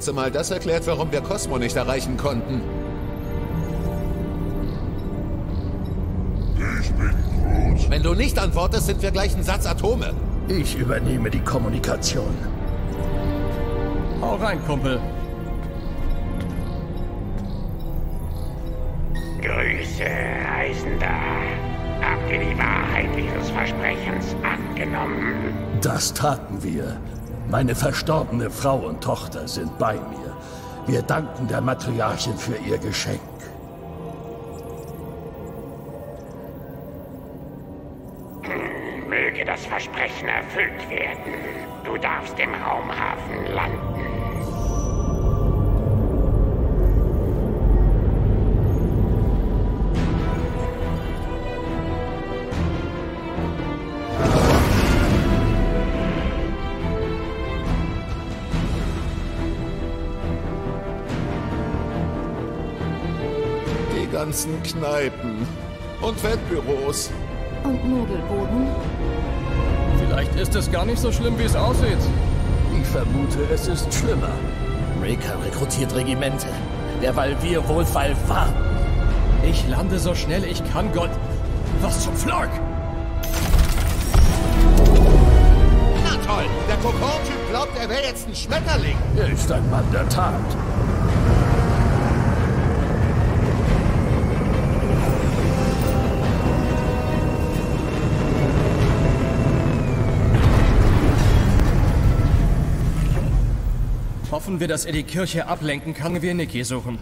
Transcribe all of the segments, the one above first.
schätze mal, das erklärt, warum wir Cosmo nicht erreichen konnten. Ich bin Groot. Wenn du nicht antwortest, sind wir gleich ein Satz Atome. Ich übernehme die Kommunikation. Hau rein, Kumpel. Grüße, Reisender. Habt ihr die Wahrheit Ihres Versprechens angenommen? Das taten wir. Meine verstorbene Frau und Tochter sind bei mir. Wir danken der Matriarchin für ihr Geschenk. Möge das Versprechen erfüllt werden. Du darfst im Raumhafen landen. Die ganzen Kneipen und Wettbüros. Und Nudelboden? Vielleicht ist es gar nicht so schlimm, wie es aussieht. Ich vermute, es ist schlimmer. Raker rekrutiert Regimente, derweil wir wohlfeil warten. Ich lande so schnell ich kann, Gott. Was zum Flark? Na toll, der Kokon-Typ glaubt, er wäre jetzt ein Schmetterling. Er ist ein Mann der Tat. Hoffen wir, dass er die Kirche ablenken kann, wir Nikki suchen.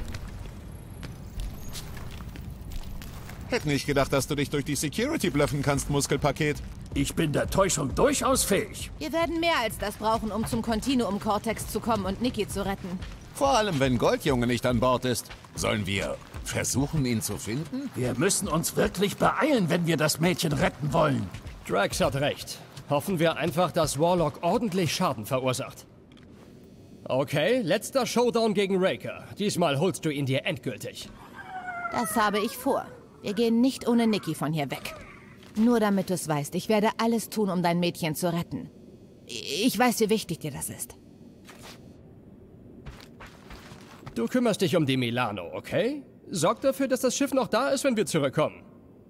Hätte nicht gedacht, dass du dich durch die Security bluffen kannst, Muskelpaket. Ich bin der Täuschung durchaus fähig. Wir werden mehr als das brauchen, um zum Continuum-Cortex zu kommen und Nikki zu retten. Vor allem, wenn Goldjunge nicht an Bord ist. Sollen wir versuchen, ihn zu finden? Wir müssen uns wirklich beeilen, wenn wir das Mädchen retten wollen. Drax hat recht. Hoffen wir einfach, dass Warlock ordentlich Schaden verursacht. Okay, letzter Showdown gegen Raker. Diesmal holst du ihn dir endgültig. Das habe ich vor. Wir gehen nicht ohne Nikki von hier weg. Nur damit du es weißt, ich werde alles tun, um dein Mädchen zu retten. Ich weiß, wie wichtig dir das ist. Du kümmerst dich um die Milano, okay? Sorg dafür, dass das Schiff noch da ist, wenn wir zurückkommen.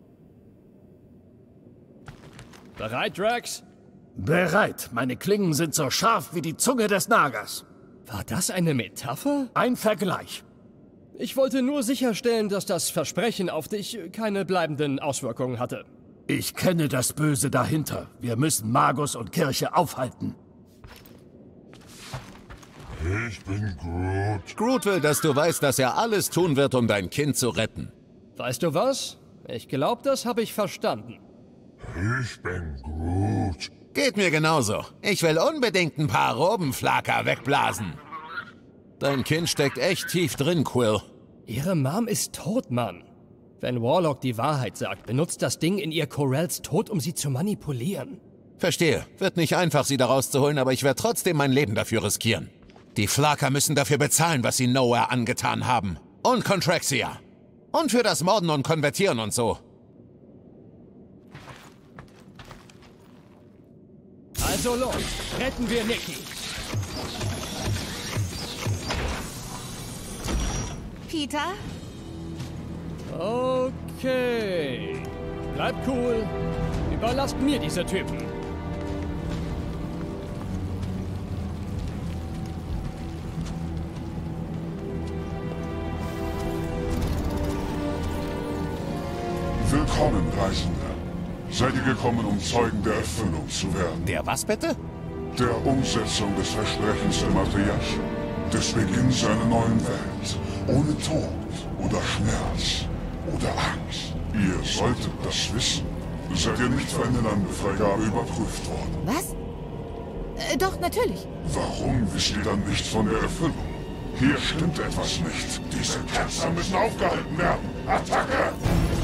Bereit, Drax? Bereit. Meine Klingen sind so scharf wie die Zunge des Nagers. War das eine Metapher? Ein Vergleich. Ich wollte nur sicherstellen, dass das Versprechen auf dich keine bleibenden Auswirkungen hatte. Ich kenne das Böse dahinter. Wir müssen Magus und Kirche aufhalten. Ich bin Groot. Groot will, dass du weißt, dass er alles tun wird, um dein Kind zu retten. Weißt du was? Ich glaube, das habe ich verstanden. Ich bin Groot. Geht mir genauso. Ich will unbedingt ein paar Robenflaker wegblasen. Dein Kind steckt echt tief drin, Quill. Ihre Mom ist tot, Mann. Wenn Warlock die Wahrheit sagt, benutzt das Ding in ihr Corells Tod, um sie zu manipulieren. Verstehe. Wird nicht einfach, sie da rauszuholen, aber ich werde trotzdem mein Leben dafür riskieren. Die Flaker müssen dafür bezahlen, was sie Nowhere angetan haben. Und Contraxia. Und für das Morden und Konvertieren und so. Also los, retten wir Nikki. Peter? Okay. Bleibt cool. Überlasst mir diese Typen. Willkommen, Reisender. Seid ihr gekommen, um Zeugen der Erfüllung zu werden? Der was bitte? Der Umsetzung des Versprechens der Matriarchin. Des Beginns einer neuen Welt. Ohne Tod oder Schmerz oder Angst. Ihr solltet das wissen. Seid ihr nicht für eine Landefreigabe überprüft worden? Was? Doch, natürlich. Warum wisst ihr dann nicht von der Erfüllung? Hier stimmt etwas nicht. Diese Ketzer müssen aufgehalten werden. Attacke!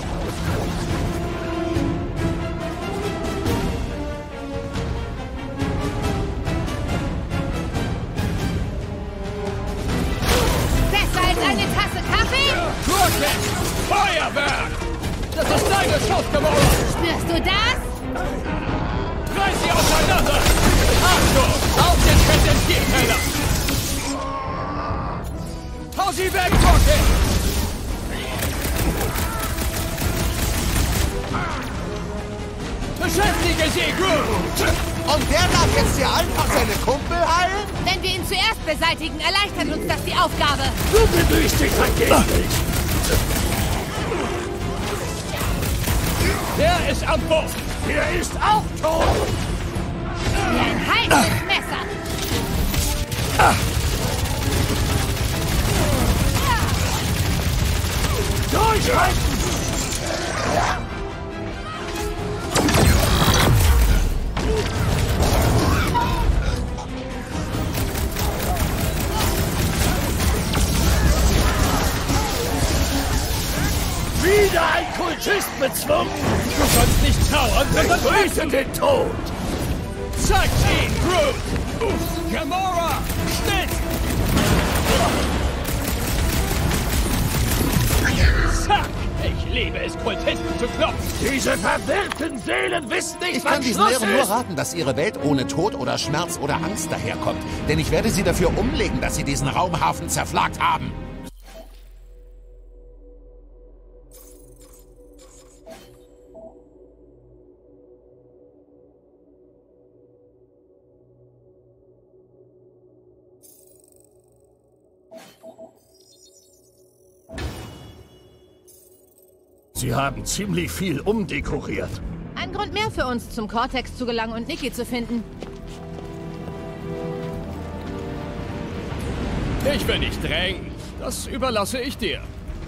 Besser als eine Tasse Kaffee? Rocket! Feuerwerk! Das ist deine Schuld geworden! Spürst du das? Reiß sie auseinander! Achtung! Auf den Präsentierteller! Hau sie weg, Rocket! Beschäftige sie, Groot! Und der darf jetzt hier einfach seine Kumpel heilen? Wenn wir ihn zuerst beseitigen, erleichtert uns das die Aufgabe. Du bemühst dich vergeblich. Der ist am Boden! Er ist auch tot. Wie ein heißes Messer. Durchhalten! Wieder ein Kultist bezwungen! Du sollst nicht trauern, sondern Grüßen den Tod! zeig ihn, Groot! Gamora! Schnitt! Zack! Ich liebe es, Kultisten zu kloppen! Diese verwirrten Seelen wissen nicht, Ich kann was diesen Schluss Lehren nur ist! raten, dass ihre Welt ohne Tod oder Schmerz oder Angst daherkommt. Denn ich werde sie dafür umlegen, dass sie diesen Raumhafen zerflagt haben. Sie haben ziemlich viel umdekoriert. Ein Grund mehr für uns, zum Cortex zu gelangen und Nikki zu finden. Ich will nicht drängen. Das überlasse ich dir.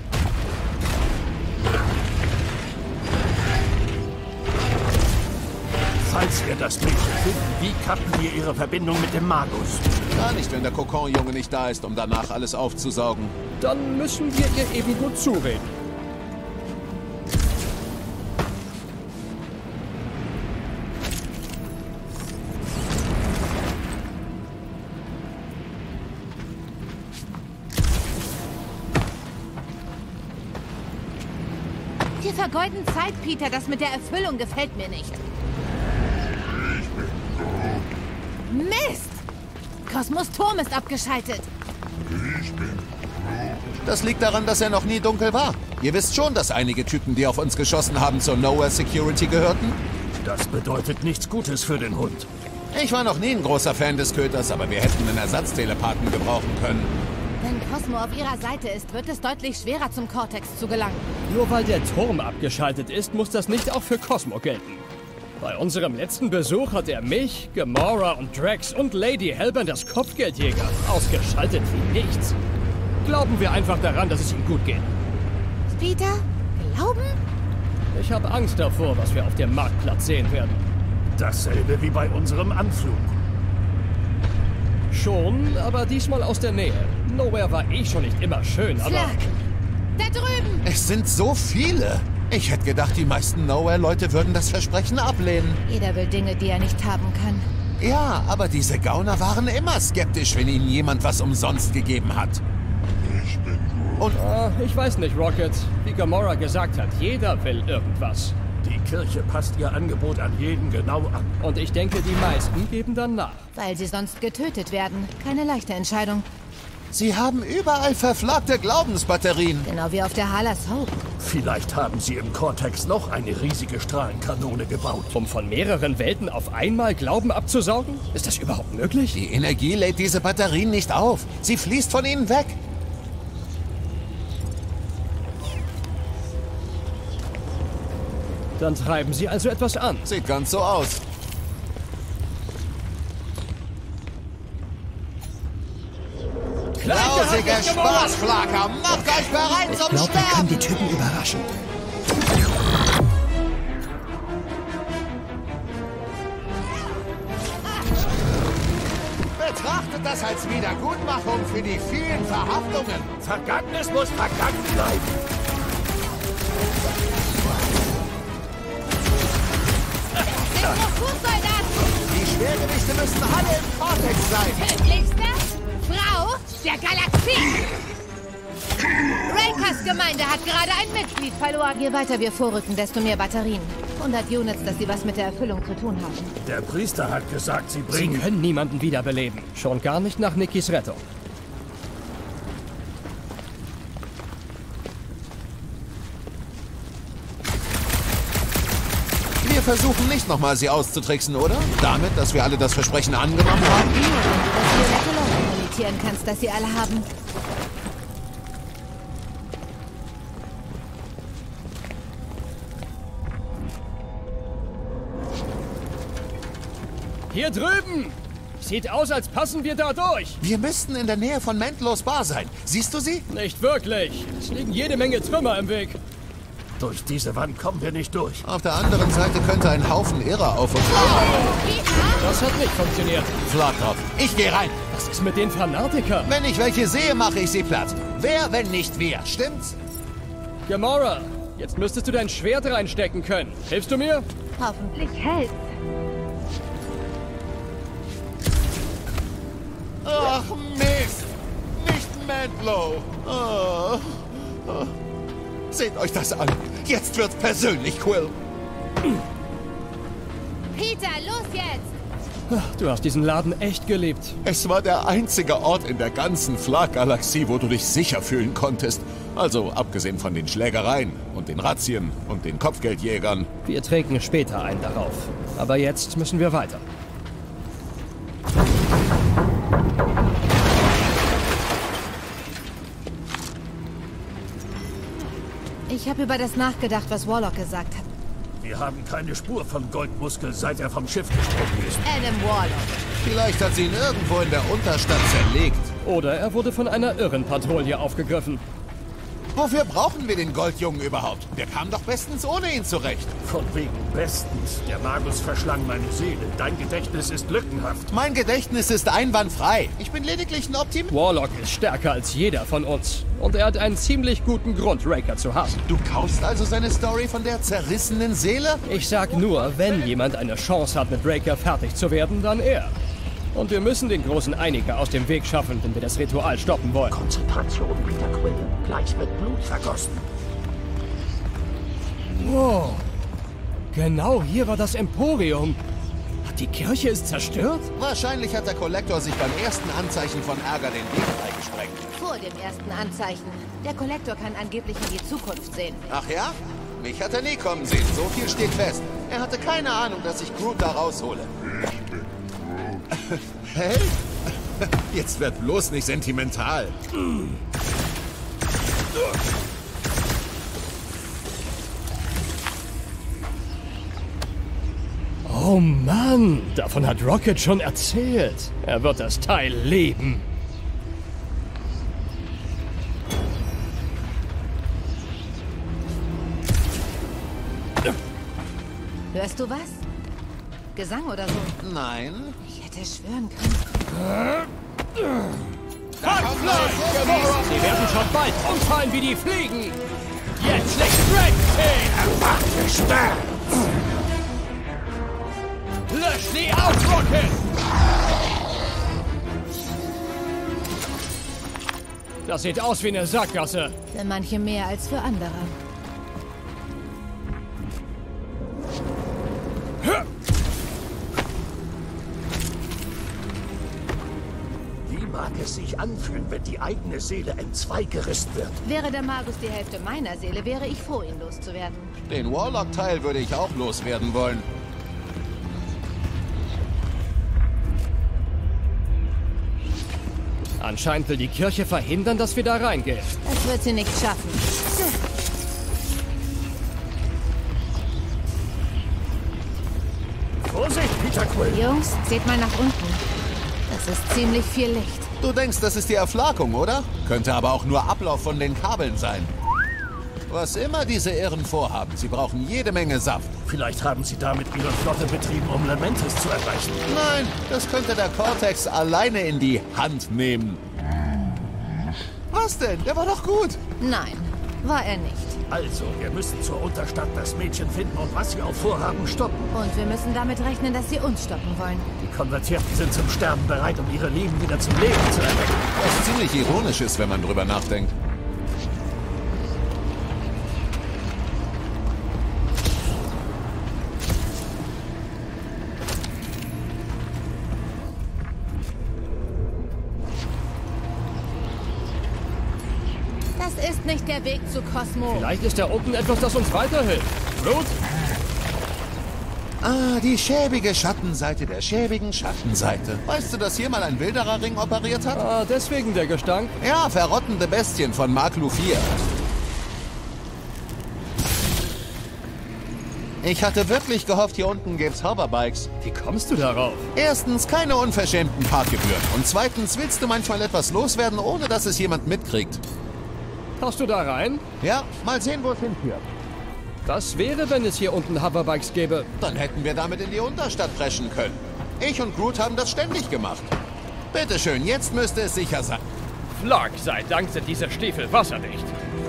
Falls wir das Mädchen finden, wie kappen wir ihre Verbindung mit dem Magus? Gar nicht, wenn der Kokon-Junge nicht da ist, um danach alles aufzusaugen. Dann müssen wir ihr eben gut zureden. Wir vergeuden Zeit, Peter. Das mit der Erfüllung gefällt mir nicht. Mist! Kosmos Turm ist abgeschaltet. Das liegt daran, dass er noch nie dunkel war. Ihr wisst schon, dass einige Typen, die auf uns geschossen haben, zur Nowhere Security gehörten? Das bedeutet nichts Gutes für den Hund. Ich war noch nie ein großer Fan des Köters, aber wir hätten einen Ersatztelepathen gebrauchen können. Wenn Cosmo auf ihrer Seite ist, wird es deutlich schwerer, zum Cortex zu gelangen. Nur weil der Turm abgeschaltet ist, muss das nicht auch für Cosmo gelten. Bei unserem letzten Besuch hat er mich, Gamora und Drax und Lady Hellbenders Kopfgeldjäger ausgeschaltet wie nichts. Glauben wir einfach daran, dass es ihm gut geht. Peter? Glauben? Ich habe Angst davor, was wir auf dem Marktplatz sehen werden. Dasselbe wie bei unserem Anflug. Schon, aber diesmal aus der Nähe. Nowhere war eh schon nicht immer schön, aber... Flack! Da drüben! Es sind so viele. Ich hätte gedacht, die meisten Nowhere-Leute würden das Versprechen ablehnen. Jeder will Dinge, die er nicht haben kann. Ja, aber diese Gauner waren immer skeptisch, wenn ihnen jemand was umsonst gegeben hat. Und Ich weiß nicht, Rocket. Wie Gamora gesagt hat, jeder will irgendwas. Die Kirche passt ihr Angebot an jeden genau an. Und ich denke, die meisten geben dann nach. Weil sie sonst getötet werden. Keine leichte Entscheidung. sie haben überall verflagte Glaubensbatterien. Genau wie auf der Halas Hope. Vielleicht haben sie im Cortex noch eine riesige Strahlenkanone gebaut. Um von mehreren Welten auf einmal Glauben abzusaugen? Ist das überhaupt möglich? Die Energie lädt diese Batterien nicht auf. Sie fließt von ihnen weg. Dann treiben sie also etwas an. Sieht ganz so aus. Grausige Spaßflaker, macht euch bereit zum Sterben! die Typen überraschen. Betrachtet das als Wiedergutmachung für die vielen Verhaftungen. Vergangenes muss vergangen bleiben. Fußsoldaten! Die Schwergewichte müssen alle im Cortex sein. Tödlichste Frau der Galaxie! Rakers Gemeinde hat gerade ein Mitglied verloren. Je weiter wir vorrücken, desto mehr Batterien. 100 Units, dass sie was mit der Erfüllung zu tun haben. Der Priester hat gesagt, sie Sie bringen... können niemanden wiederbeleben. Schon gar nicht nach Nickys Rettung. versuchen nicht nochmal, sie auszutricksen, oder? Damit, dass wir alle das Versprechen angenommen haben? Nur, wenn du das violette Loch imitieren kannst, das sie alle haben. Hier drüben! Sieht aus, als passen wir da durch. Wir müssten in der Nähe von Mantlos Bar sein. Siehst du sie? Nicht wirklich. Es liegen jede Menge Trümmer im Weg. Durch diese Wand kommen wir nicht durch. Auf der anderen Seite könnte ein Haufen Irrer auf uns warten. Das hat nicht funktioniert. Schlag drauf. Ich gehe rein. Was ist mit den Fanatikern? Wenn ich welche sehe, mache ich sie platt. Wer, wenn nicht wir? Stimmt's? Gamora, jetzt müsstest du dein Schwert reinstecken können. Hilfst du mir? Hoffentlich hält's. Ach, Mist! Nicht Mantlo! Seht euch das an! Jetzt wird's persönlich, Quill! Peter, los jetzt! Du hast diesen Laden echt geliebt. Es war der einzige Ort in der ganzen Flag-Galaxie, wo du dich sicher fühlen konntest. Also abgesehen von den Schlägereien und den Razzien und den Kopfgeldjägern. Wir trinken später ein darauf. Aber jetzt müssen wir weiter. Ich habe über das nachgedacht, was Warlock gesagt hat. Wir haben keine Spur von Goldmuskel, seit er vom Schiff gesprungen ist. Adam Warlock. Vielleicht hat sie ihn irgendwo in der Unterstadt zerlegt. Oder er wurde von einer Irrenpatrouille aufgegriffen. Wofür brauchen wir den Goldjungen überhaupt? Der kam doch bestens ohne ihn zurecht. Von wegen bestens. Der Magus verschlang meine Seele. Dein Gedächtnis ist lückenhaft. Mein Gedächtnis ist einwandfrei. Ich bin lediglich ein Optimist. Warlock ist stärker als jeder von uns. Und er hat einen ziemlich guten Grund, Raker zu hassen. Du kaufst also seine Story von der zerrissenen Seele? Ich sag nur, wenn jemand eine Chance hat, mit Raker fertig zu werden, dann er. Und wir müssen den großen Einiger aus dem Weg schaffen, wenn wir das Ritual stoppen wollen. Konzentration, Peter Quill. Gleich wird Blut vergossen. Wow. Genau hier war das Emporium. Die Kirche ist zerstört? Wahrscheinlich hat der Kollektor sich beim ersten Anzeichen von Ärger den Weg freigesprengt. Vor dem ersten Anzeichen. Der Kollektor kann angeblich in die Zukunft sehen. Ach ja? Mich hat er nie kommen sehen. So viel steht fest. Er hatte keine Ahnung, dass ich Groot da raushole. Hey? Jetzt werd bloß nicht sentimental. Oh Mann, davon hat Rocket schon erzählt. Er wird das Teil lieben. Hörst du was? Gesang oder so? Nein. Ich hätte schwören können. Sie werden schon bald umfallen wie die Fliegen. Jetzt schlägt Drake Lösch sie auf, Rocket! Das sieht aus wie eine Sackgasse. Für manche mehr als für andere. Wie mag es sich anfühlen, wenn die eigene Seele entzweigerissen wird? Wäre der Magus die Hälfte meiner Seele, wäre ich froh, ihn loszuwerden. Den Warlock-Teil würde ich auch loswerden wollen. Anscheinend will die Kirche verhindern, dass wir da reingehen. Das wird sie nicht schaffen. Vorsicht, Peter Quill! Jungs, seht mal nach unten. Das ist ziemlich viel Licht. Du denkst, das ist die Erflackung, oder? Könnte aber auch nur Ablauf von den Kabeln sein. Was immer diese Irren vorhaben, sie brauchen jede Menge Saft. Vielleicht haben sie damit ihre Flotte betrieben, um Lamentis zu erreichen. Nein, das könnte der Cortex alleine in die Hand nehmen. Was denn? Der war doch gut. Nein, war er nicht. Also, wir müssen zur Unterstadt das Mädchen finden und was sie auch vorhaben, stoppen. Und wir müssen damit rechnen, dass sie uns stoppen wollen. Die Konvertierten sind zum Sterben bereit, um ihre Lieben wieder zum Leben zu erwecken. Was ziemlich ironisch ist, wenn man drüber nachdenkt. Das ist nicht der Weg zu Cosmo. Vielleicht ist da unten etwas, das uns weiterhilft. Groot? Ah, die schäbige Schattenseite der schäbigen Schattenseite. Weißt du, dass hier mal ein Wilderer-Ring operiert hat? Ah, deswegen der Gestank. Ja, verrottende Bestien von Mark Lufier. Ich hatte wirklich gehofft, hier unten gäb's Hoverbikes. Wie kommst du darauf? Erstens, keine unverschämten Parkgebühren. Und zweitens, willst du manchmal etwas loswerden, ohne dass es jemand mitkriegt? Passt du da rein? Ja, mal sehen, wo es hinführt. Das wäre, wenn es hier unten Hoverbikes gäbe. Dann hätten wir damit in die Unterstadt preschen können. Ich und Groot haben das ständig gemacht. Bitteschön, jetzt müsste es sicher sein. Flark, sei Dank sind diese Stiefel wasserdicht.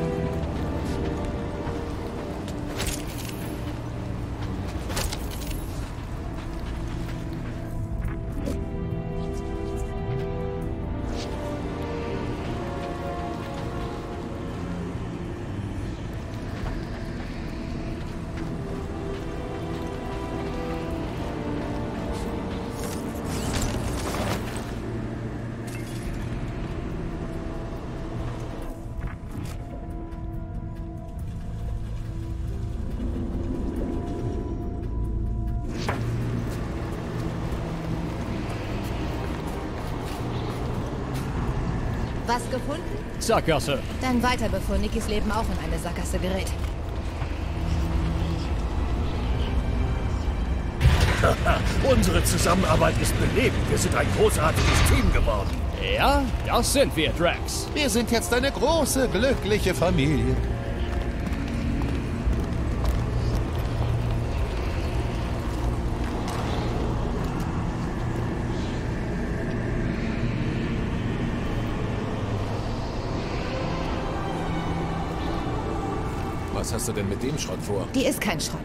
Was gefunden? Sackgasse. Dann weiter, bevor Nickys Leben auch in eine Sackgasse gerät. Unsere Zusammenarbeit ist belebend. Wir sind ein großartiges Team geworden. Ja, das sind wir, Drax. Wir sind jetzt eine große, glückliche Familie. Was hast du denn mit dem Schrott vor? Die ist kein Schrott.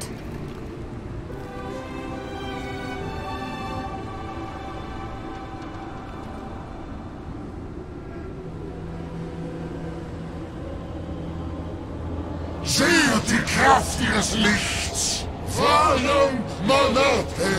Seht die Kraft ihres Lichts! Valium Monate!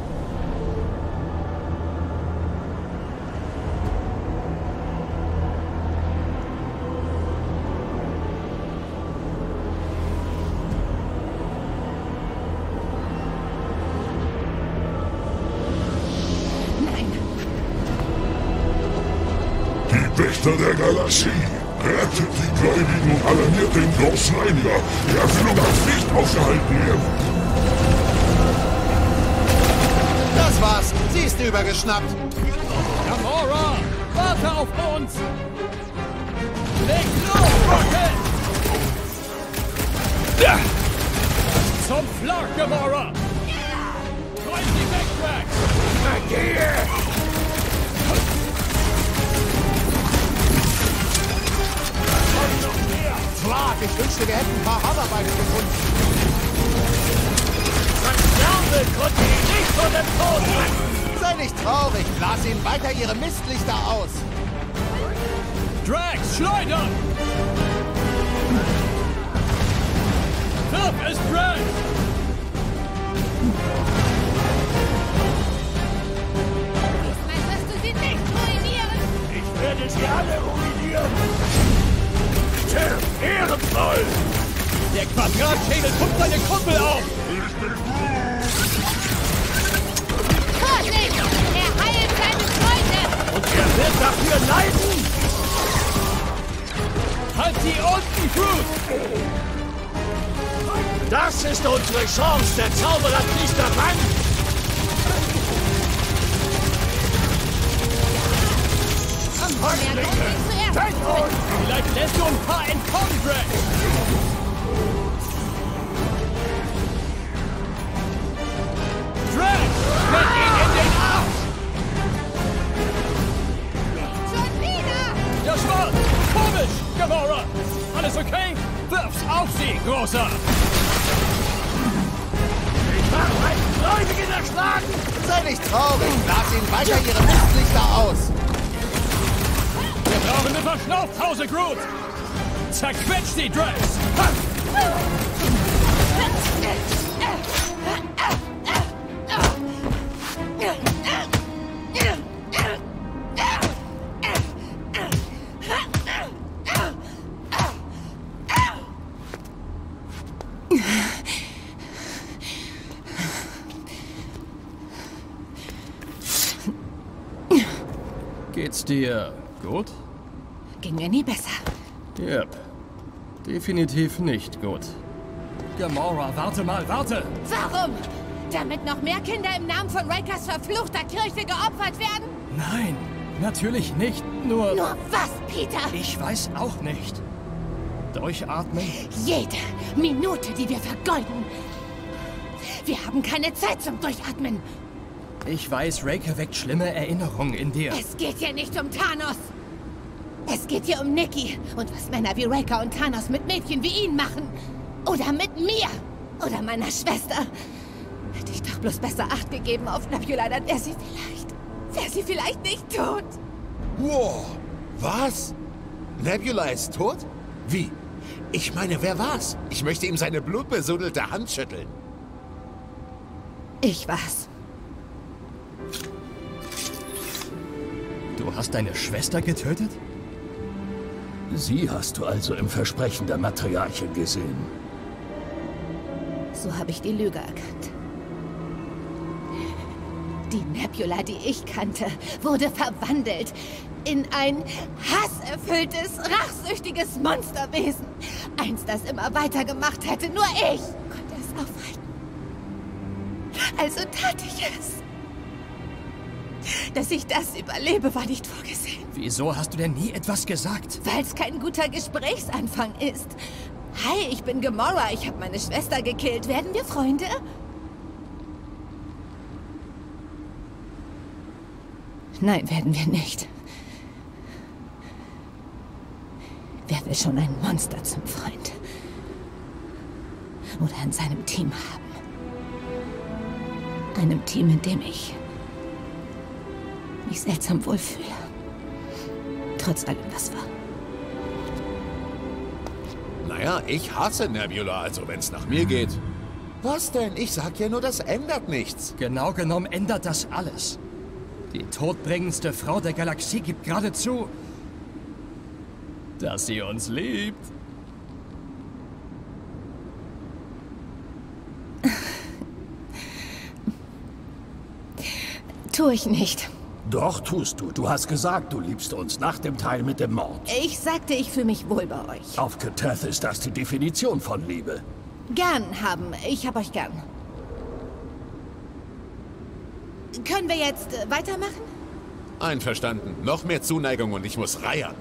Die Wächter der Galaxie! Rettet die Gläubigen und alarmiert den großen Reiniger. Die Erfüllung darf nicht aufgehalten werden. Das war's. Sie ist übergeschnappt. Gamora, warte auf uns! Leg los, Rocket! Ja. Zum Flark, Gamora! Treib sie weg, Drax! Vergehe! Flark, ich wünschte, wir hätten ein paar Hoverbikes gefunden. Verdammte konnte ihn nicht von dem Tod retten. Sei nicht traurig. Blas ihnen weiter ihre Mistlichter aus. Drax, schleudern! Wirf es, Drax! Diesmal wirst du sie nicht ruinieren! Ich werde sie alle ruinieren. Ehrenvoll! Der Quadratschädel pumpt seine Kuppel auf! Vorsicht! Er heilt seine Freunde! Und er wird dafür leiden! Halt sie unten, Groot! Das ist unsere Chance! Der Zauberer fließt daran! Mehr Grund, zuerst zu töten. Vielleicht lässt du ein paar entkommen, Drax! Drax! Tritt ihn in den Arsch! Schon wieder! Das war's! Komisch, Gamora! Alles okay? Wirf's auf sie, Großer! Ich hab einen Gläubigen erschlagen! Sei nicht traurig. Blas ihnen weiter ihre Mistlichter aus. Wir brauchen eine Verschnaufpause, Groot! Zerquetsch sie, Drax! Geht's dir gut? Ging mir nie besser. Yep. Definitiv nicht gut. Gamora, warte mal, warte! Warum? Damit noch mehr Kinder im Namen von Rakers verfluchter Kirche geopfert werden? Nein, natürlich nicht. Nur Nur was, Peter? ich weiß auch nicht. Durchatmen? Jede Minute, die wir vergeuden. Wir haben keine Zeit zum Durchatmen. Ich weiß, Raker weckt schlimme Erinnerungen in dir. Es geht hier nicht um Thanos. Es geht hier um Nikki und was Männer wie Raker und Thanos mit Mädchen wie ihn machen. Oder mit mir. Oder meiner Schwester. Hätte ich doch bloß besser Acht gegeben auf Nebula, dann wäre sie vielleicht nicht tot. Wow, was? Nebula ist tot? Wie? Ich meine, wer war's? Ich möchte ihm seine blutbesudelte Hand schütteln. Ich war's. Du hast deine Schwester getötet? Sie hast du also im Versprechen der Matriarchin gesehen. So habe ich die Lüge erkannt. Die Nebula, die ich kannte, wurde verwandelt in ein hasserfülltes, rachsüchtiges Monsterwesen. Eins, das immer weitergemacht hätte. Nur ich konnte es aufhalten. Also tat ich es. Dass ich das überlebe, war nicht vorgesehen. Wieso hast du denn nie etwas gesagt? Weil es kein guter Gesprächsanfang ist. Hi, ich bin Gamora. Ich habe meine Schwester gekillt. Werden wir Freunde? Nein, werden wir nicht. Wer will schon ein Monster zum Freund? Oder in seinem Team haben? Einem Team, in dem ich mich seltsam wohlfühle. Trotz allem, was war. Naja, ich hasse Nebula, also wenn's nach mir geht. Was denn? Ich sag ja nur, das ändert nichts. Genau genommen ändert das alles. Die todbringendste Frau der Galaxie gibt geradezu, dass sie uns liebt. Tue ich nicht. Doch, tust du. Du hast gesagt, du liebst uns nach dem Teil mit dem Mord. Ich sagte, ich fühle mich wohl bei euch. Auf K'Teth ist das die Definition von Liebe. Gern haben. Ich hab euch gern. Können wir jetzt weitermachen? Einverstanden. Noch mehr Zuneigung und ich muss reiern.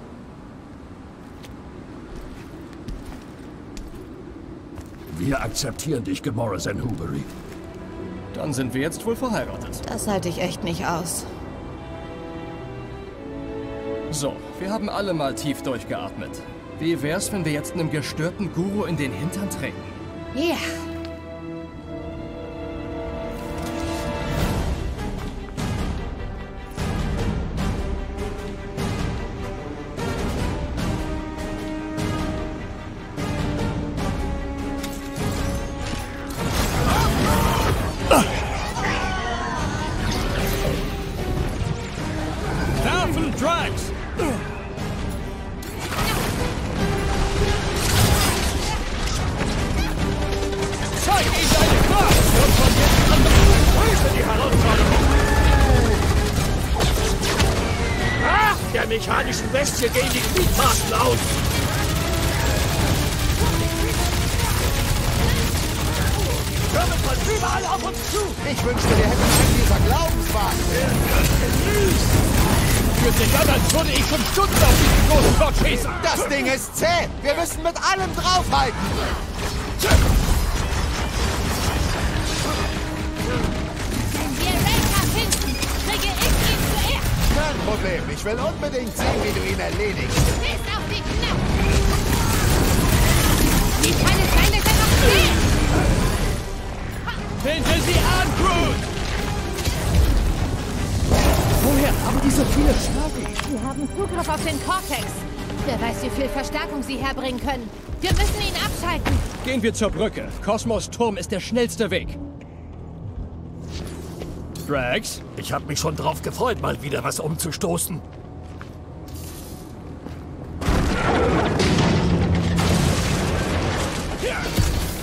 Wir akzeptieren dich, Gamora Zenhuberi. Dann sind wir jetzt wohl verheiratet. Das halte ich echt nicht aus. So, wir haben alle mal tief durchgeatmet. Wie wär's, wenn wir jetzt einem gestörten Guru in den Hintern treten? Ja. Werfen, Drax! Zeig ihm deine Kraft! Und von jetzt an löse die Herausforderung! Ach, der mechanischen Bestie gehen die Gliedmaßen aus! Kommen von überall auf uns zu! Ich wünschte, wir hätten einen dieser Glaubenswagen. Für den Donnernd würde ich schon Stunden auf diesen großen Gott schießen! Das Ding ist zäh. Wir müssen mit allem draufhalten. Wenn wir Raker finden, kriege ich ihn zuerst. Kein Problem. Ich will unbedingt sehen, wie du ihn erledigst. Bis auf die Knochen. Die Teile sind noch stehen. Binden Sie an, Groot! Woher haben die so viele Schnörkel? Wir haben Zugriff auf den Cortex. Wer weiß, wie viel Verstärkung sie herbringen können. Wir müssen ihn abschalten. Gehen wir zur Brücke. Kosmos Turm ist der schnellste Weg. Drax? Ich habe mich schon drauf gefreut, mal wieder was umzustoßen.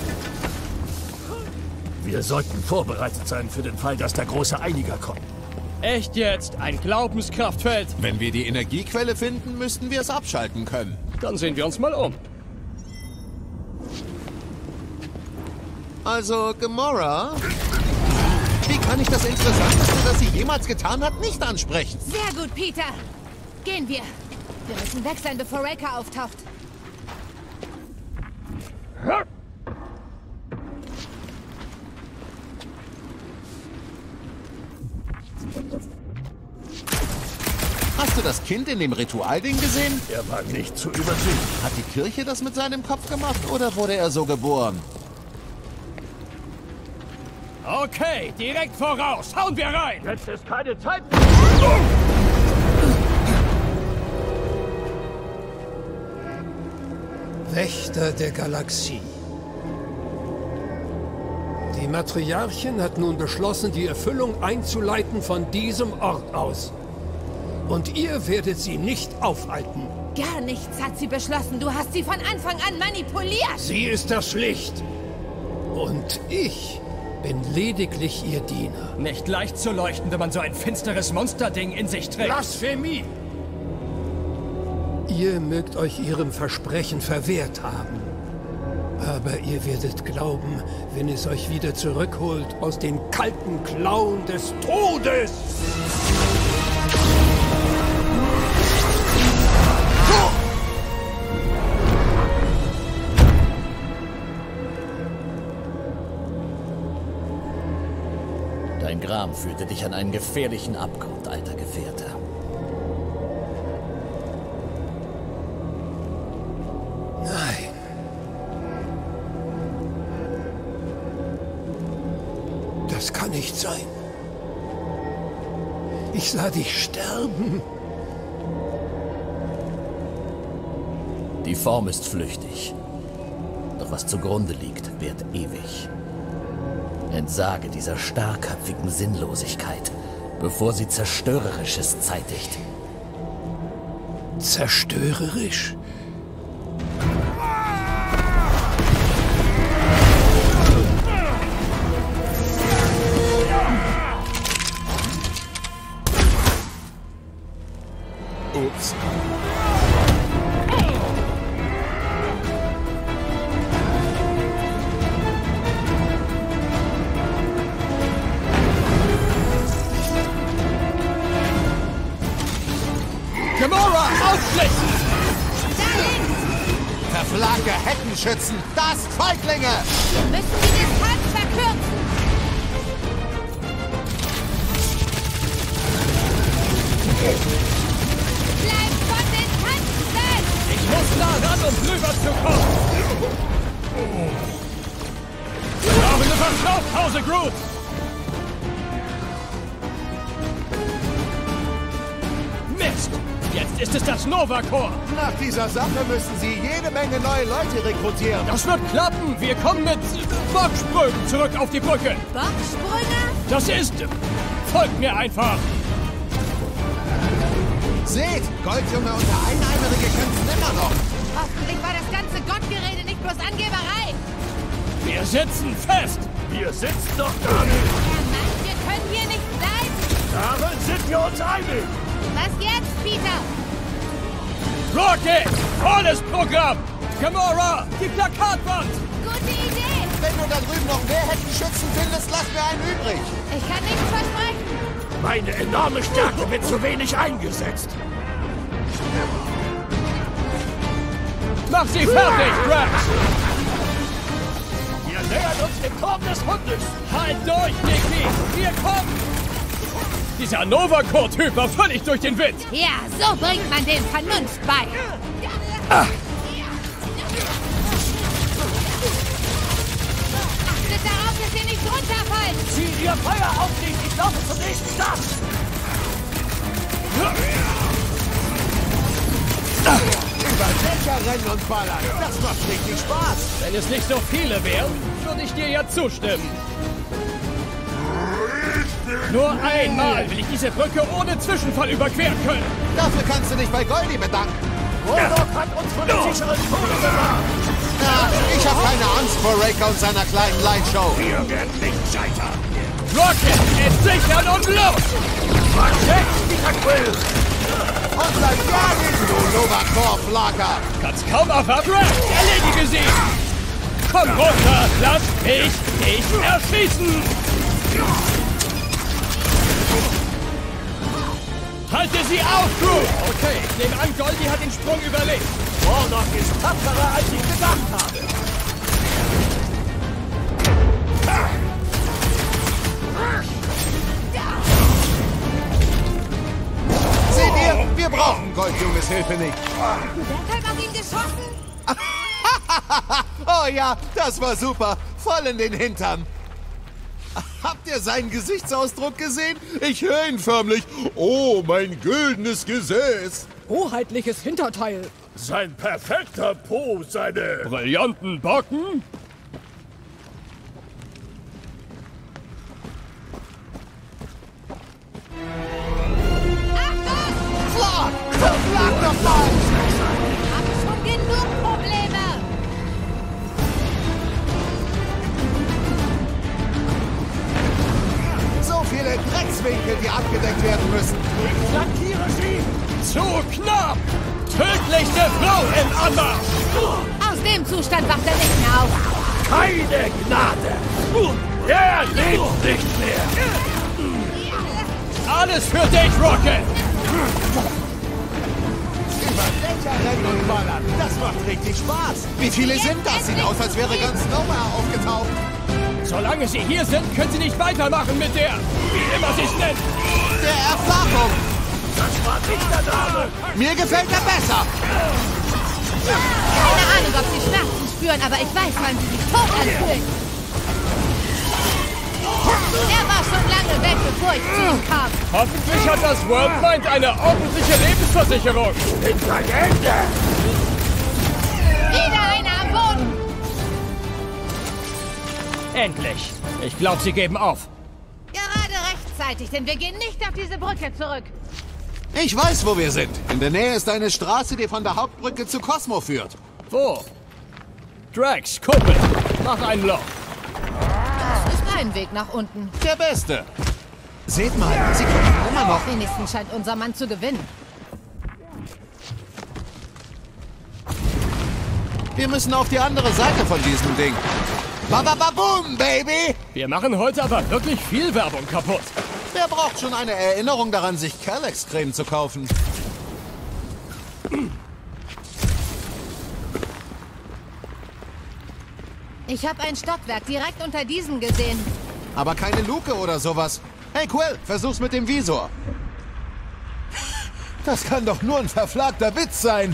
Wir sollten vorbereitet sein für den Fall, dass der große Einiger kommt. Echt jetzt? Ein Glaubenskraftfeld? Wenn wir die Energiequelle finden, müssten wir es abschalten können. Dann sehen wir uns mal um. Also, Gamora, wie kann ich das Interessanteste, das sie jemals getan hat, nicht ansprechen? Sehr gut, Peter. Gehen wir. Wir müssen weg sein, bevor Raker auftaucht. Hast du das Kind in dem Ritualding gesehen? Er war nicht zu übersehen. Hat die Kirche das mit seinem Kopf gemacht oder wurde er so geboren? Okay, direkt voraus. Hauen wir rein. Jetzt ist keine Zeit. Wächter der Galaxie. Die Matriarchin hat nun beschlossen, die Erfüllung einzuleiten von diesem Ort aus. Und ihr werdet sie nicht aufhalten. Gar nichts hat sie beschlossen. Du hast sie von Anfang an manipuliert. Sie ist das Licht. Und ich bin lediglich ihr Diener. Nicht leicht zu leuchten, wenn man so ein finsteres Monsterding in sich trägt. Blasphemie! Ihr mögt euch ihrem Versprechen verwehrt haben. Aber ihr werdet glauben, wenn es euch wieder zurückholt aus den kalten Klauen des Todes. Dein Gram führte dich an einen gefährlichen Abgrund, alter Gefährte. Nein. Das kann nicht sein. Ich sah dich sterben. Die Form ist flüchtig. Doch was zugrunde liegt, währt ewig. Entsage dieser starrköpfigen Sinnlosigkeit, bevor sie Zerstörerisches zeitigt. Zerstörerisch? Ups. Gamora, aufschlitzen! Verflagge Heckenschützen, das Feiglinge! Wir müssen die Distanz verkürzen. Bleib von den Tanzen! Ich muss nah ran, um drüber zu kommen! Wir brauchen eine Verschnaufpause, Groot! Mist! Jetzt ist es das Nova Corps! Nach dieser Sache müssen Sie jede Menge neue Leute rekrutieren. Das wird klappen! Wir kommen mit Bocksprüngen zurück auf die Brücke! Bocksprünge? Das ist... Folgt mir einfach! Seht, Goldjunge und der Einheimerige kämpfen immer noch. Hoffentlich war das ganze Gottgerede nicht bloß Angeberei. Wir sitzen fest! Wir sitzen doch gar nicht. Herr Mann, wir können hier nicht bleiben. Darin sind wir uns einig. Was jetzt, Peter? Rocket! Volles Programm! Gamora! Die Plakatwand! Gute Idee. Wenn du da drüben noch mehr Heckenschützen findest, lass mir einen übrig. Ich kann nichts versprechen. Meine enorme Stärke wird zu wenig eingesetzt. Mach sie fertig, Drax! Wir nähern uns dem Turm des Hundes. Halt durch, Nicky! Wir kommen! Dieser Nova Corps-Typ war völlig durch den Wind! Ja, so bringt man den Vernunft bei. Achtet darauf, dass ihr nicht runterfallt. Zieh ihr Feuer auf dich. Ich laufe zum nächsten Start. Überdächer rennen und ballern. Das macht richtig Spaß. Wenn es nicht so viele wären, würde ich dir ja zustimmen. Nur einmal will ich diese Brücke ohne Zwischenfall überqueren können. Dafür kannst du dich bei Goldie bedanken. Rodok hat uns von der sicheren Tode bewahrt. Ja, ich habe keine Angst vor Raker und seiner kleinen Lightshow. Wir werden nicht scheitern. Rocket, entsichern und los! Was jetzt, dieser Quill? Und seit Jahren, du Novakor-Flaker! Kannst kaum erwarten, erledige sie! Komm runter, lass mich nicht erschießen! Halte sie auf, Crew! Okay, ich nehme an, Goldie hat den Sprung überlebt. Warlock ist tapferer, als ich gedacht habe. Seht ihr? Wir brauchen Goldjunges Hilfe nicht. Wer hat auf ihn geschossen? Oh ja, das war super. Voll in den Hintern. Habt ihr seinen Gesichtsausdruck gesehen? Ich höre ihn förmlich. Oh, mein güldenes Gesäß. Hoheitliches Hinterteil. Sein perfekter Po, seine... Brillanten Backen. Flag! Flag doch mal! Hab schon genug Probleme. So viele Dreckswinkel, die abgedeckt werden müssen. Ich flankiere sie! Zu knapp! Tödlichste Frau im Anmarsch! Aus dem Zustand wacht er nicht mehr auf. Keine Gnade! Er lebt nicht mehr! Alles für dich, Rocket! Über Dächer rennen und ballern. Das macht richtig Spaß. Wie viele sind das? Sieht aus, als wäre ganz Nowhere aufgetaucht. Solange sie hier sind, können sie nicht weitermachen mit der, wie immer sie es nennt. Der Erfahrung. Das war nicht der Name! Mir gefällt er besser. Keine Ahnung, ob sie Schmerzen spüren, aber ich weiß, wann sie sich tot anfühlen. Er war schon lange weg, bevor ich zu ihm kam. Hoffentlich hat das Worldmind eine ordentliche Lebensversicherung. In sein Ende! Wieder einer am Boden. Endlich. Ich glaube, sie geben auf. Gerade rechtzeitig, denn wir gehen nicht auf diese Brücke zurück. Ich weiß, wo wir sind. In der Nähe ist eine Straße, die von der Hauptbrücke zu Cosmo führt. Wo? Drax, Kumpel, mach ein Loch. Das ist ein Weg nach unten. Der beste. Seht mal, sie kämpfen immer noch. Wenigstens scheint unser Mann zu gewinnen. Wir müssen auf die andere Seite von diesem Ding. Babababoom, Baby! Wir machen heute aber wirklich viel Werbung kaputt. Wer braucht schon eine Erinnerung daran, sich Calyx-Creme zu kaufen? Ich habe ein Stockwerk direkt unter diesem gesehen. Aber keine Luke oder sowas. Hey Quill, versuch's mit dem Visor. Das kann doch nur ein verflagter Witz sein.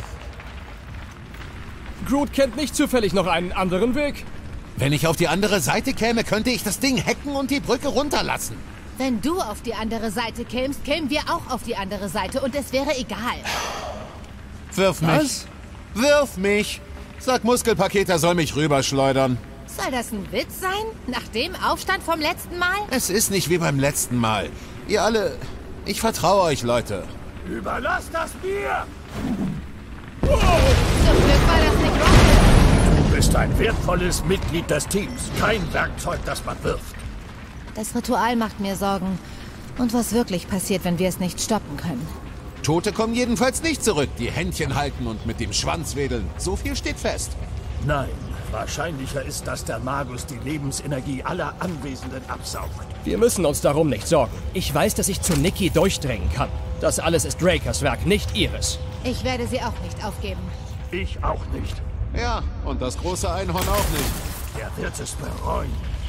Groot kennt nicht zufällig noch einen anderen Weg. Wenn ich auf die andere Seite käme, könnte ich das Ding hacken und die Brücke runterlassen. Wenn du auf die andere Seite kämst, kämen wir auch auf die andere Seite und es wäre egal. Wirf mich. Was? Wirf mich. Sag Muskelpaket, er soll mich rüberschleudern. Soll das ein Witz sein? Nach dem Aufstand vom letzten Mal? Es ist nicht wie beim letzten Mal. Ihr alle... Ich vertraue euch, Leute. Überlass das mir! Zum Glück war das nicht Rocket. Du bist ein wertvolles Mitglied des Teams. Kein Werkzeug, das man wirft. Das Ritual macht mir Sorgen. Und was wirklich passiert, wenn wir es nicht stoppen können. Tote kommen jedenfalls nicht zurück. Die Händchen halten und mit dem Schwanz wedeln. So viel steht fest. Nein, wahrscheinlicher ist, dass der Magus die Lebensenergie aller Anwesenden absaugt. Wir müssen uns darum nicht sorgen. Ich weiß, dass ich zu Nikki durchdringen kann. Das alles ist Drakers Werk, nicht ihres. Ich werde sie auch nicht aufgeben. Ich auch nicht. Ja, und das große Einhorn auch nicht. Er wird es bereuen.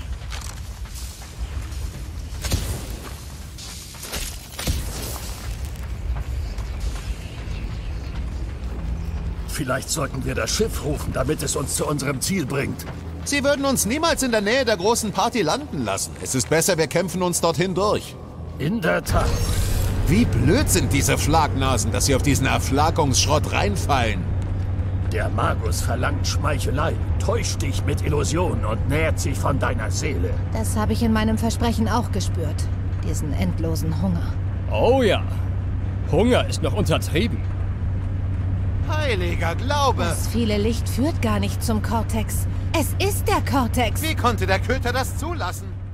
Vielleicht sollten wir das Schiff rufen, damit es uns zu unserem Ziel bringt. Sie würden uns niemals in der Nähe der großen Party landen lassen. Es ist besser, wir kämpfen uns dorthin durch. In der Tat. Wie blöd sind diese Flagnasen, dass sie auf diesen Erflagungsschrott reinfallen. Der Magus verlangt Schmeichelei, täuscht dich mit Illusionen und nährt sich von deiner Seele. Das habe ich in meinem Versprechen auch gespürt. Diesen endlosen Hunger. Oh ja. Hunger ist noch untertrieben. Heiliger Glaube! Das viele Licht führt gar nicht zum Cortex. Es ist der Cortex. Wie konnte der Köter das zulassen?